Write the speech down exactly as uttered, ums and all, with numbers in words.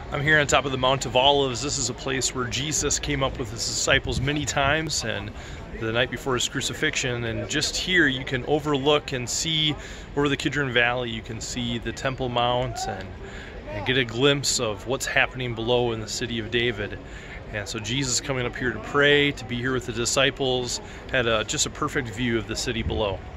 I'm here on top of the Mount of Olives. This is a place where Jesus came up with his disciples many times, and the night before his crucifixion. And just here you can overlook and see over the Kidron Valley, you can see the Temple Mount and, and get a glimpse of what's happening below in the city of David. And so Jesus coming up here to pray, to be here with the disciples, had a, just a perfect view of the city below.